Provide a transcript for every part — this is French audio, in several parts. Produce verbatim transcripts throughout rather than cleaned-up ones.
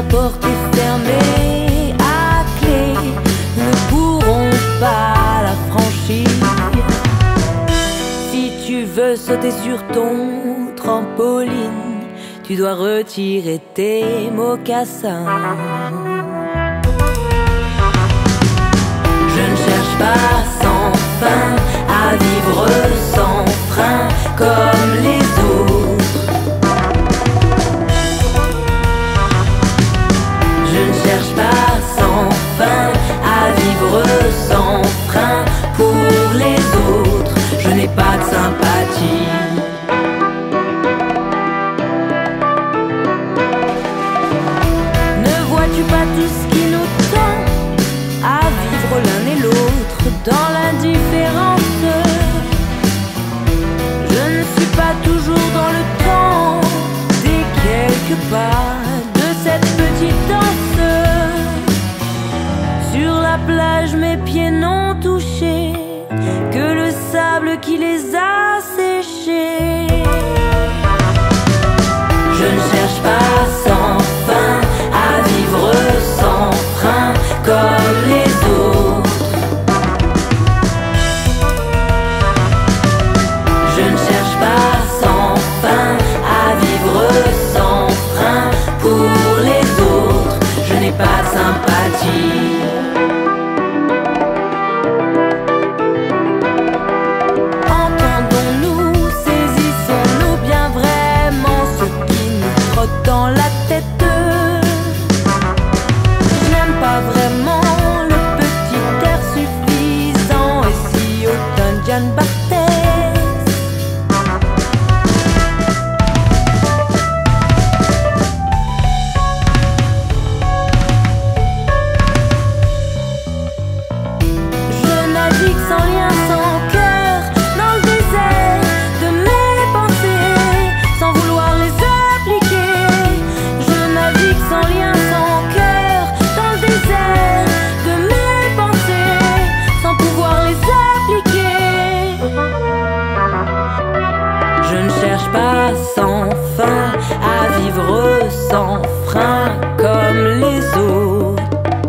la porte est fermée à clé, nous ne pourrons pas la franchir. Si tu veux sauter sur ton trampoline, tu dois retirer tes mocassins. Je ne cherche pas sans fin à vivre sans frein comme les autres. Je ne cherche pas sans fin à vivre sans frein pour les autres. Je n'ai pas de sympathie. Ne vois-tu pas tout ce qui nous tend à vivre l'un et l'autre dans l'indifférence? Je ne suis pas toujours dans le temps des quelques pas de cette petite danse. Sur la plage, mes pieds n'ont touché que le sable qui les a séchés. Je ne cherche pas sans fin à vivre sans frein comme les autres. Je ne cherche pas sans fin à vivre sans frein pour les autres. Je n'ai pas de sympathie. Entendons-nous, saisissons-nous bien vraiment ce qui nous trotte dans la tête. Je n'aime pas vraiment le petit air suffisant et si automne Jeanne Barthès. Je navigue sans lien, sans cœur, dans le désert de mes pensées, sans vouloir les appliquer. Je navigue sans lien, sans cœur, dans le désert de mes pensées, sans pouvoir les appliquer. Je ne cherche pas sans fin à vivre sans frein comme les autres.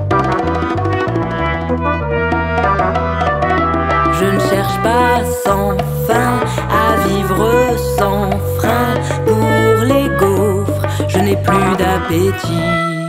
Je ne cherche pas sans fin à vivre sans frein pour les gaufres. Je n'ai plus d'appétit.